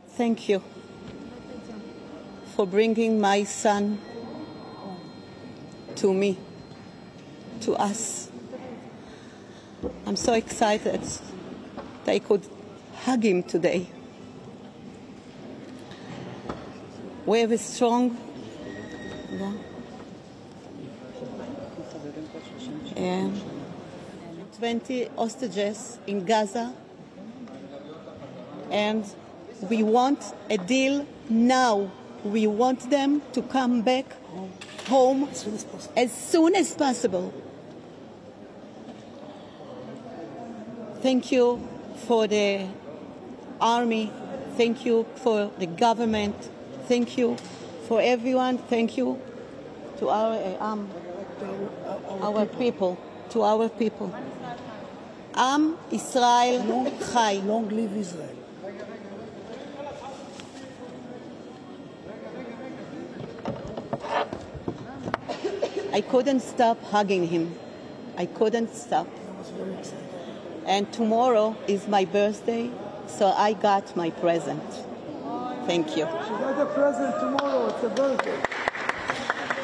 Thank you for bringing my son to me, to us. I'm so excited that I could hug him today. We have a strong 20 hostages in Gaza, and we want a deal now. We want them to come back home as soon as possible. Thank you for the army. Thank you for the government. Thank you for everyone. Thank you to our people. To our people. Am Israel Chai. Long live Israel. I couldn't stop hugging him. I couldn't stop. And tomorrow is my birthday, so I got my present. Thank you. She got a present tomorrow. It's a birthday.